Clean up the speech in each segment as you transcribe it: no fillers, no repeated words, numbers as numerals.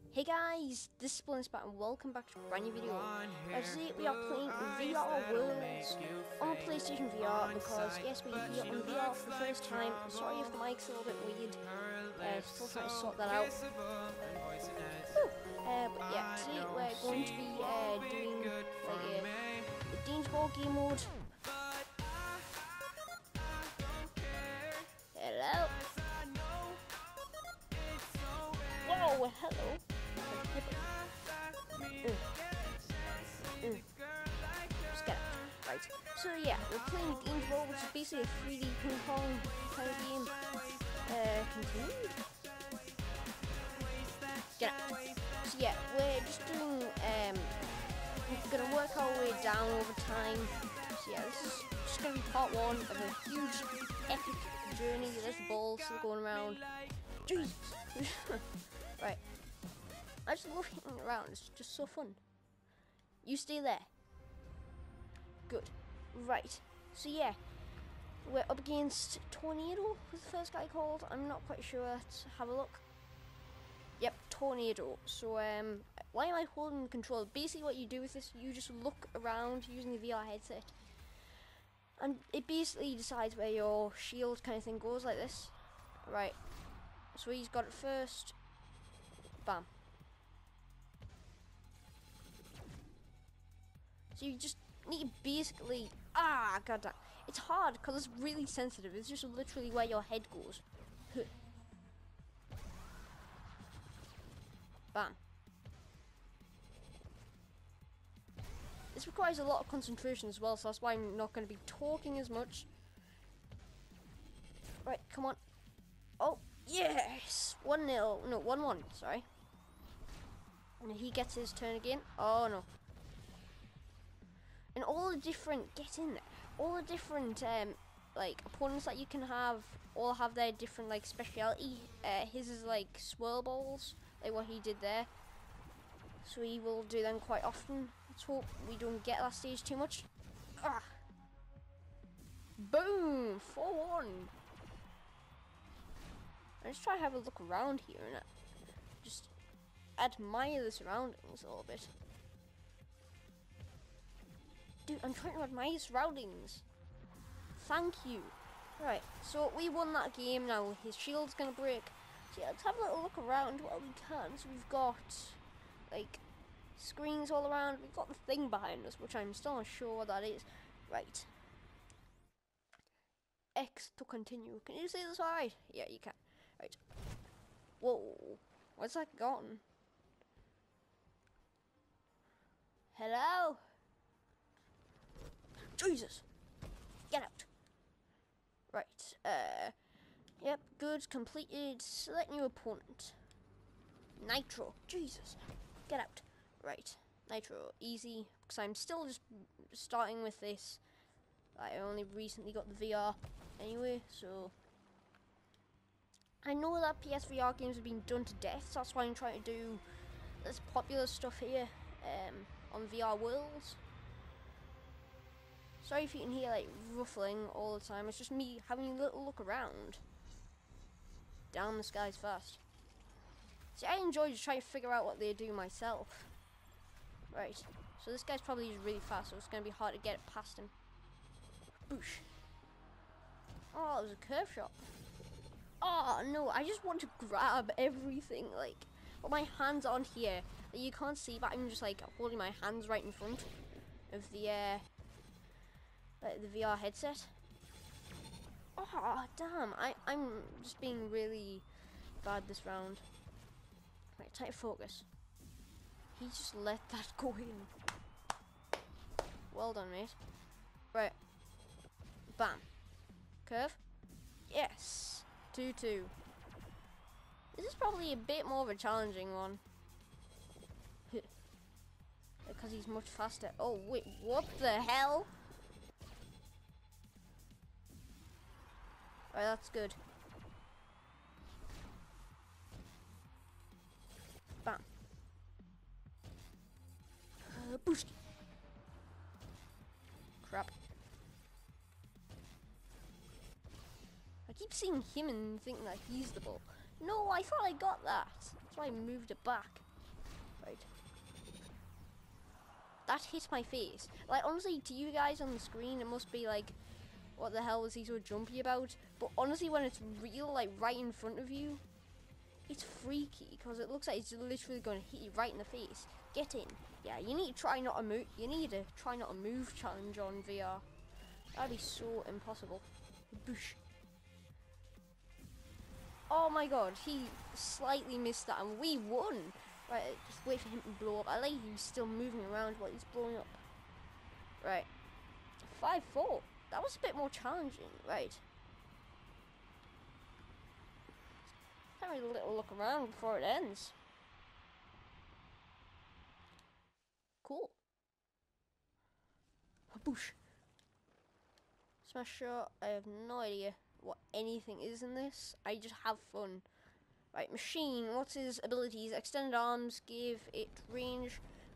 Hey guys, this is Splinterspot and welcome back to a brand new video. As today we are playing VR Worlds on PlayStation VR because yes, we're here on VR for the first time. Sorry if the mic's a little bit weird, still trying to sort that out. But yeah, today we're going to be doing like the Danger Ball game mode. Hello. Whoa, hello. Just get out. Right. So yeah, we're playing Danger Ball, which is basically a 3D ping pong kind of game. Continue. Get out. So yeah, we're just doing we're gonna work our way down over time. So yeah, this is just gonna be part one of a huge epic journey. There's the ball still going around. Jesus. Right. I just love hitting around, it's just so fun. You stay there. Good. Right. So yeah, we're up against Tornado, was the first guy called? I'm not quite sure. Let's have a look. Yep, Tornado. So why am I holding the controller? Basically what you do with this, you just look around using the VR headset. And it basically decides where your shield kind of thing goes, like this. Right. So he's got it first. Bam. So you just need to basically, goddamn. It's hard because it's really sensitive. It's just literally where your head goes. Bam. This requires a lot of concentration as well, so that's why I'm not going to be talking as much. Right, come on. Oh, yes! 1-0. No, 1-1, sorry. And he gets his turn again. Oh, no. And all the different, get in there, all the different like opponents that you can have all have their different like speciality. His is like swirl balls, like what he did there, so he will do them quite often. Let's hope we don't get that stage too much. Boom, 4-1. I just try to have a look around here and just admire the surroundings a little bit. Dude, I'm trying to admire surroundings. Thank you. Right, so we won that game. Now his shield's gonna break. So yeah, let's have a little look around while we can. So we've got like screens all around. We've got the thing behind us, which I'm still not sure what that is. Right. X to continue. Can you see this alright? Yeah, you can. Right. Whoa. Where's that gone? Hello? Jesus! Get out! Right, yep, good, completed. Select new opponent. Nitro, Jesus! Get out. Right, Nitro, easy, because I'm still just starting with this. I only recently got the VR anyway, so I know that PSVR games have been done to death, so that's why I'm trying to do this popular stuff here on VR Worlds. Sorry if you can hear like ruffling all the time, it's just me having a little look around. Down the skies fast. See, I enjoy just trying to figure out what they do myself. Right, so this guy's probably just really fast, so it's going to be hard to get it past him. Boosh. Oh, it was a curve shot. Oh no, I just want to grab everything, like, but my hands aren't here. You can't see, but I'm just like holding my hands right in front of the VR headset. Oh damn! I'm just being really bad this round. Right, tight focus. He just let that go in. Well done, mate. Right. Bam. Curve. Yes. 2-2. This is probably a bit more of a challenging one. Because he's much faster. Oh wait, what the hell? Right, that's good. Bam. Booski. Crap. I keep seeing him and thinking that he's the ball. No, I thought I got that. That's why I moved it back. Right. That hit my face. Like, honestly, to you guys on the screen, it must be like, what the hell was he so jumpy about? But honestly, when it's real, like, right in front of you, it's freaky, because it looks like it's literally going to hit you right in the face. Get in. Yeah, you need to try not to move. You need to try not to move challenge on VR. That'd be so impossible. Boosh. Oh my god, he slightly missed that and we won. Right, just wait for him to blow up. I like he's still moving around while he's blowing up. Right. 5-4. That was a bit more challenging. Right. Have a little look around before it ends. Cool. Boosh. Smash shot. I have no idea what anything is in this. I just have fun. Right, machine. What's his abilities? Extended arms give it range.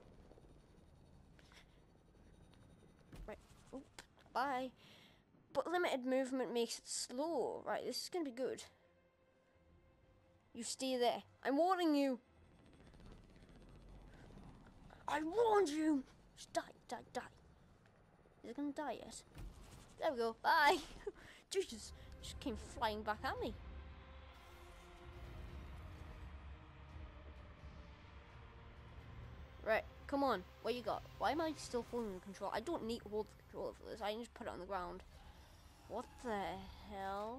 Right. Oop. Bye. But limited movement makes it slow. Right, this is gonna be good. You stay there. I'm warning you. I warned you. Just die, die, die. Is it gonna die yet? There we go. Bye. Jesus, just came flying back at me. Right, come on. What you got? Why am I still holding the control? I don't need to hold the controller for this. I can just put it on the ground. What the hell?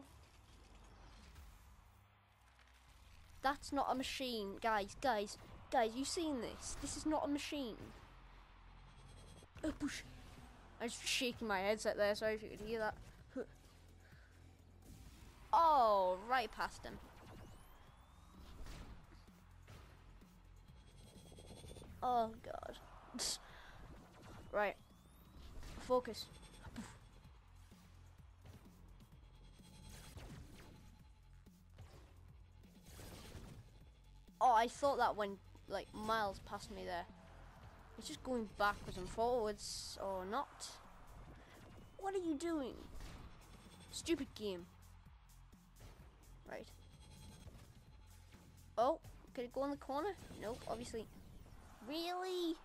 That's not a machine. Guys, you seen this? This is not a machine. Oh, push. I was shaking my headset there. Sorry if you could hear that. Oh, right past him. Oh, God. Right. Focus. Oh, I thought that went, like, miles past me there. It's just going backwards and forwards, or not. What are you doing? Stupid game. Right. Oh, could it go in the corner? Nope, obviously. Really?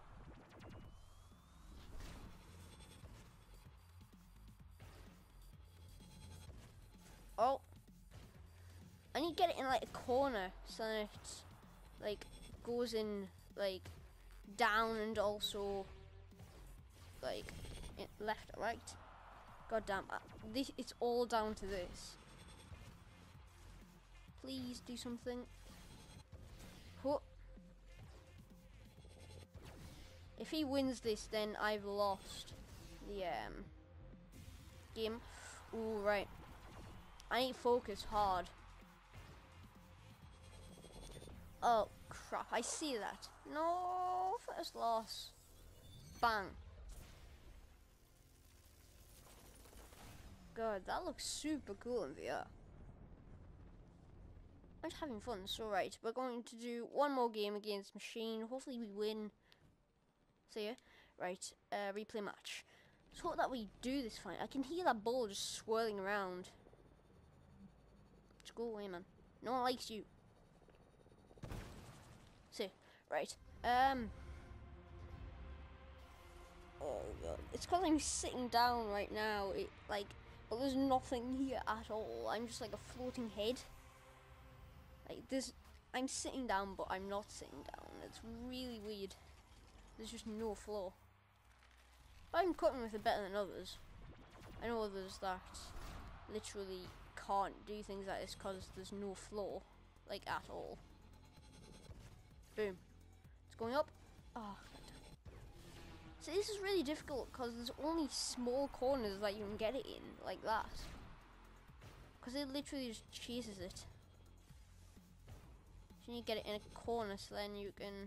Oh. I need to get it in like a corner so that it like goes in like down and also like left or right. God damn, this, it's all down to this. Please do something. Oh. If he wins this, then I've lost the game. Ooh, right. I need to focus hard. Oh, crap. I see that. No, first loss. Bang. God, that looks super cool in VR. I'm just having fun. So, right, we're going to do one more game against Machine. Hopefully we win. See ya. Right, replay match. Let's hope that we do this fine. I can hear that ball just swirling around. Just go away, man. No one likes you. See, right. Oh god. It's because I'm sitting down right now. But there's nothing here at all. I'm just like a floating head. Like this, I'm sitting down, but I'm not sitting down. It's really weird. There's just no floor. But I'm cutting with it better than others. I know others that literally can't do things like this because there's no floor, like at all. Boom. It's going up. Oh, so this is really difficult because there's only small corners that you can get it in, like that. Because it literally just chases it. So you need to get it in a corner so then you can...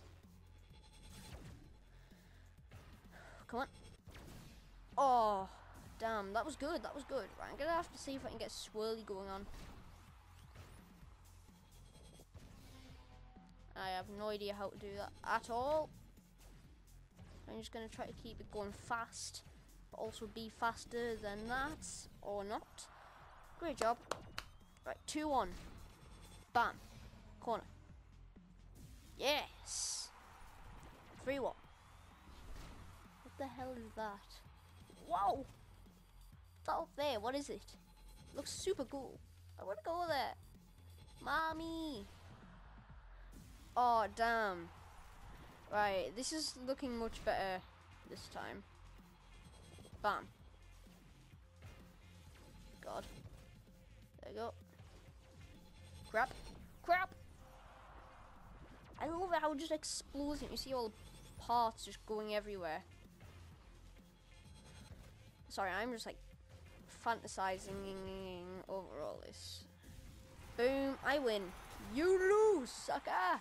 Come on. Oh, damn. That was good. That was good. Right, I'm going to have to see if I can get swirly going on. I have no idea how to do that at all. I'm just going to try to keep it going fast, but also be faster than that, or not. Great job. Right, 2-1. Bam. Corner. Yes. 3-1. What the hell is that? Whoa! It's out there. What is it? Looks super cool. I want to go there. Mommy! Oh, damn. Right, this is looking much better this time. Bam. God. There you go. Crap. Crap! I love it how it just explodes and you see all the parts just going everywhere. Sorry, I'm just like fantasizing over all this. Boom, I win. You lose, sucker!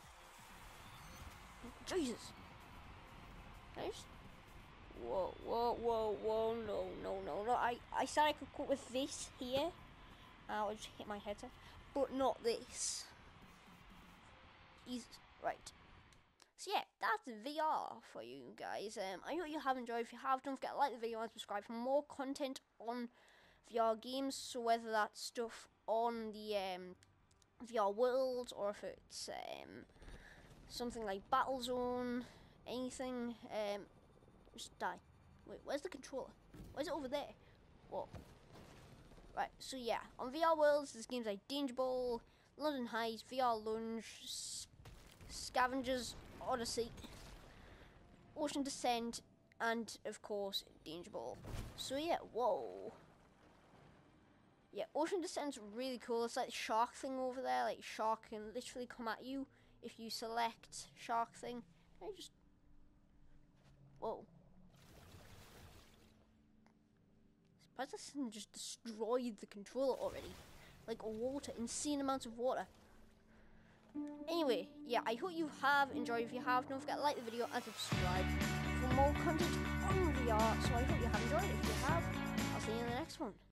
Jesus! Can I just... Whoa, whoa, whoa, whoa, no, no, no, no. I said I could cope with this here. I just hit my head, but not this. Jesus. Right. So yeah, that's VR for you guys. I hope you have enjoyed. If you have, don't forget to like the video and subscribe for more content on VR games. So whether that's stuff on the VR World, or if it's something like Battlezone, anything, just die. Wait, where's the controller? Where's it over there? Whoa. Right, so yeah, on VR Worlds, there's games like Danger Ball, London Heist, VR Lunge, Scavengers Odyssey, Ocean Descent, and of course Danger Ball. So yeah, whoa. Yeah, Ocean Descent's really cool. It's like the shark thing over there. Like shark can literally come at you if you select shark thing. Can I just... Whoa. Surprised this thing just destroyed the controller already. Like water, insane amounts of water. Anyway, yeah, I hope you have enjoyed. If you have, don't forget to like the video and subscribe for more content on VR. So I hope you have enjoyed. If you have, I'll see you in the next one.